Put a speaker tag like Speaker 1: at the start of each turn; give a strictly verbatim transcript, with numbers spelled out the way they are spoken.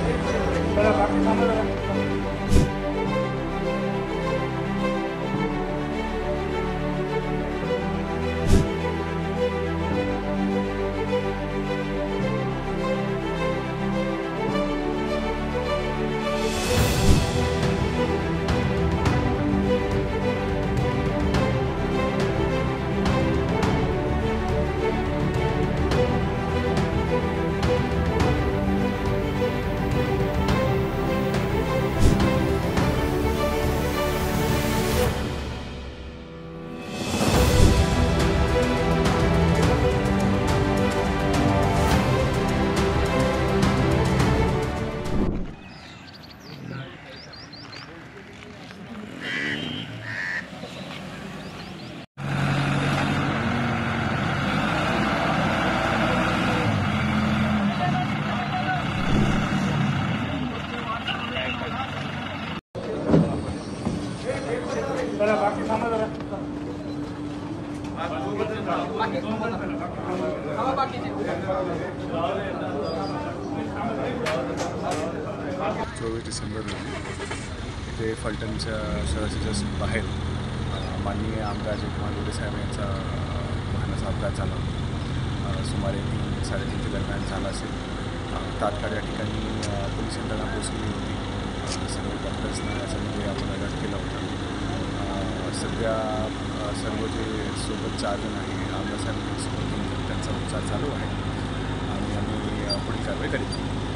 Speaker 1: चोवीस डिसेंबर रोजी इथे फलटणच्या शहराच्या जस्ट बाहेर माननीय आमदार जयकुमार गोरे साहेब यांचा वाहनाचा अपघात झाला. सुमारे तीन साडेतीनच्या दरम्यान झाला असेल. तात्काळ या ठिकाणी पोलीस यंत्रणा पोहोचली होती. सर्व डॉक्टर्सना याच्यामध्ये आपण अलर्ट केला होता. सध्या सर्व जे सोबत चार जण आहे आमदार साहेब त्यांचा उपचार चालू आहे आणि आम्ही पुढील कारवाई करीत.